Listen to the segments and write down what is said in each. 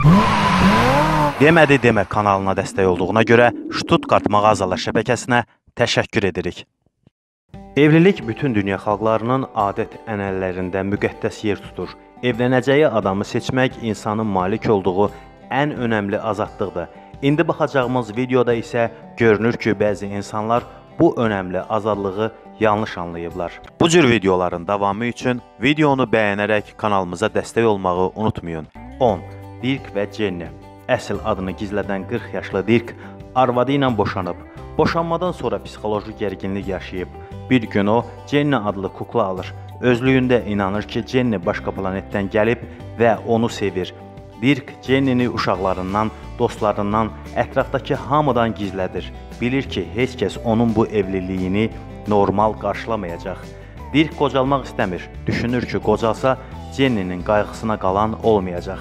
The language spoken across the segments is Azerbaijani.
Demədi demə kanalına dəstək olduğuna görə Stuttgart mağazalar şəbəkəsinə təşəkkür edirik. Evlilik bütün dünya xalqlarının adət-ənənələrində müqəddəs yer tutur. Evlənəcəyi adamı seçmək insanın malik olduğu ən önəmli azadlıqdır. İndi baxacağımız videoda isə görünür ki, bəzi insanlar bu önəmli azadlığı yanlış anlayıblar. Bu cür videoların davamı üçün videonu bəyənərək kanalımıza dəstək olmağı unutmayın. 10. Dirk və Jenny. Əsl adını gizlədən 40 yaşlı Dirk arvadı ilə boşanıb. Boşanmadan sonra psixoloji gərginlik yaşayıb. Bir gün o Jenny adlı kukla alır. Özlüyündə inanır ki, Jenny başqa planetdən gəlib və onu sevir. Dirk Jenny-ni uşaqlarından, dostlarından, ətrafdakı hamıdan gizlədir. Bilir ki, heç kəs onun bu evliliyini normal qarşılamayacaq. Dirk qocalmaq istəmir. Düşünür ki, qocalsa Jenny-nin qayğısına qalan olmayacaq.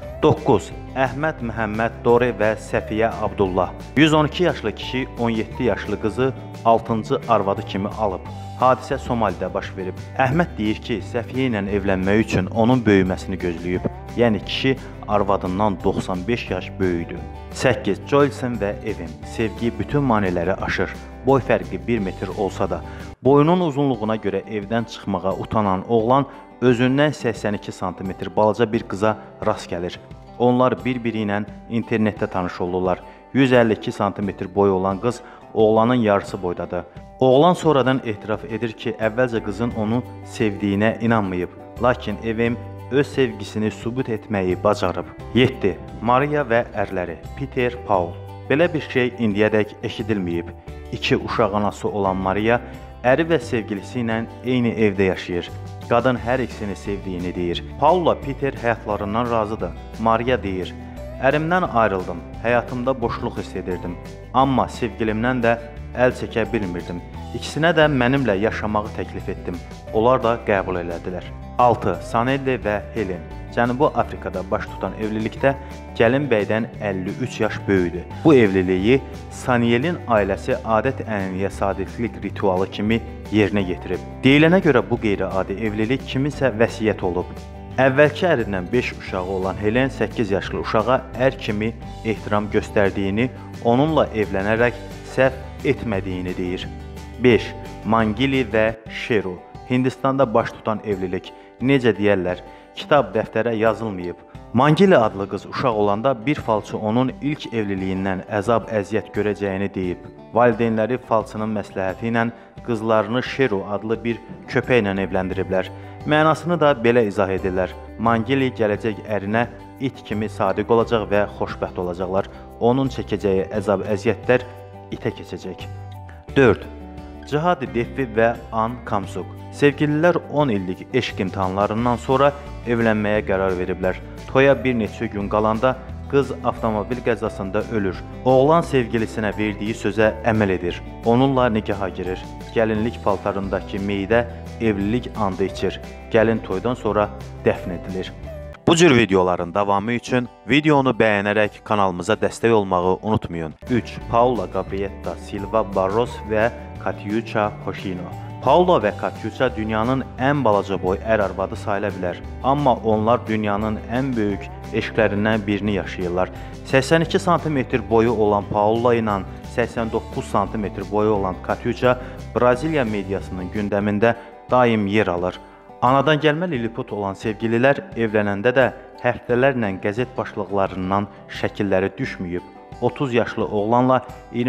9. Əhməd Məhəmməd Dori və Səfiyyə Abdullah. 112 yaşlı kişi 17 yaşlı qızı 6-cı arvadı kimi alıb. Hadisə Somalidə baş verib. Əhməd deyir ki, Səfiyyə ilə evlənmək üçün onun böyüməsini gözləyib. Yəni kişi arvadından 95 yaş böyüdü. 8. Joyson və Evin. Sevgi bütün maneələri aşır. Boy fərqi 1 metr olsa da. Boyunun uzunluğuna görə evdən çıxmağa utanan oğlan özündən 82 sm balaca bir qıza rast gəlir. Onlar bir-biri ilə internetdə tanış olurlar. 152 sm boyu olan qız oğlanın yarısı boydadır. Oğlan sonradan etiraf edir ki, əvvəlcə qızın onu sevdiyinə inanmayıb. Lakin Evim öz sevgisini sübut etməyi bacarıb. 7. Maria və ərləri. Peter, Paul. Belə bir şey indiyədək eşidilməyib. 2 uşaq anası olan Maria əri və sevgilisi ilə eyni evdə yaşayır. Qadın hər ikisini sevdiyini deyir. Paul'la Peter həyatlarından razıdır. Maria deyir, ərimdən ayrıldım, həyatımda boşluq hiss edirdim. Amma sevgilimdən də əl çəkə bilmirdim. İkisinə də mənimlə yaşamağı təklif etdim. Onlar da qəbul elədilər. 6. Sanelli və Helen. Cənubi Afrikada baş tutan evlilikdə gəlin bəydən 53 yaş böyüdü. Bu evliliyi Saniyelin ailəsi adət-ənənəyə sadiqlik ritualı kimi yerinə yetirib. Deyilənə görə bu qeyri-adi evlilik kiminsə vəsiyyət olub. Əvvəlki ərindən 5 uşağı olan Helen 8 yaşlı uşağa ər kimi ehtiram göstərdiyini, onunla evlənərək səhv etmədiyini deyir. 5. Mangili və Sheru. Hindistanda baş tutan evlilik. Necə deyərlər, kitab dəftərə yazılmayıb. Mangili adlı qız uşaq olanda bir falçı onun ilk evliliyindən əzab-əziyyət görəcəyini deyib. Valideynləri falçının məsləhəti ilə qızlarını Sheru adlı bir köpəklə evləndiriblər. Mənasını da belə izah edirlər. Mangili gələcək ərinə it kimi sadiq olacaq və xoşbəxt olacaqlar. Onun çəkəcəyi əzab-əziyyətlər itə keçəcək. 4. Cihadi Deffi və An Kamsuk. Sevgililər 10 illik eşq imtahanlarından sonra evlənməyə qərar veriblər. Toya bir neçə gün qalanda qız avtomobil qəzasında ölür. Oğlan sevgilisinə verdiyi sözə əməl edir. Onunla nikaha girir. Gəlinlik paltarındakı meyidə evlilik andı içir. Gəlin toydan sonra dəfn edilir. Bu cür videoların davamı üçün videonu bəyənərək kanalımıza dəstək olmağı unutmayın. 3. Paula Gabrietta Silva Barros və Katyucha Hoshino. Paula və Katyucha dünyanın ən balaca boy ər-arvadı sayıla bilər. Amma onlar dünyanın ən böyük eşqlərindən birini yaşayırlar. 82 sm boyu olan Paula ilə 89 sm boyu olan Katyucha Braziliya mediasının gündəmində daim yer alır. Anadan gəlmə liliput olan sevgililər evlənəndə də həftələrlə qəzet başlıqlarından şəkilləri düşməyib. 30 yaşlı oğlanla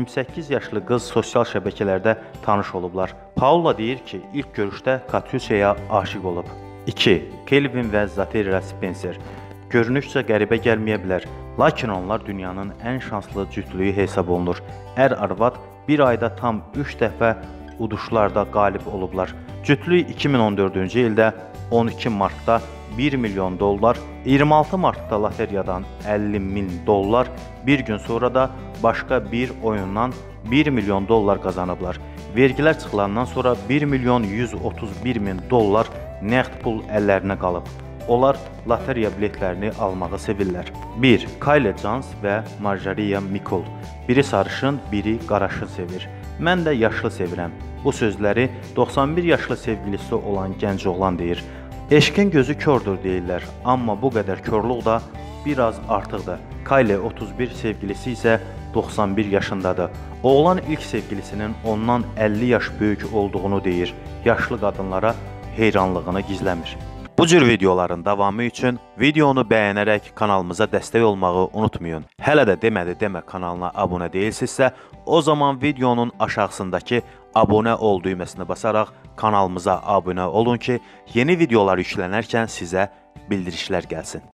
28 yaşlı qız sosial şəbəkələrdə tanış olublar. Paula deyir ki, ilk görüşdə Katyucha'ya aşiq olub. 2. Kelvin və Zatira Spencer. Görünüşcə qəribə gəlməyə bilər, lakin onlar dünyanın ən şanslı cütlüyü hesab olunur. Ər-arvad bir ayda tam 3 dəfə uduşlarda qalib olublar. Cütlük 2014-cü ildə 12 martda 1 milyon dollar, 26 martda loteriyadan 50 min dollar, bir gün sonra da başqa bir oyundan 1 milyon dollar qazanıblar. Vergilər çıxılandan sonra 1 milyon 131 min dollar nəqd pul əllərinə qalıb. Onlar loteriya biletlərini almağı sevirlər. 1. Kylie Jones və Marjorie Mikol. Biri sarışın, biri qaraşın sevir. Mən də yaşlı sevirəm. Bu sözləri 91 yaşlı sevgilisi olan gənc oğlan deyir. Eşqin gözü kördür deyirlər, amma bu qədər körluq da biraz artıqdır. Kylie 31, sevgilisi isə 91 yaşındadır. Oğlan ilk sevgilisinin ondan 50 yaş böyük olduğunu deyir. Yaşlı qadınlara heyranlığını gizləmir. Bu cür videoların davamı üçün videonu bəyənərək kanalımıza dəstək olmağı unutmayın. Hələ də demədi demə kanalına abunə deyilsinizsə, o zaman videonun aşağısındakı abunə ol düyməsini basaraq kanalımıza abunə olun ki, yeni videolar yüklənərkən sizə bildirişlər gəlsin.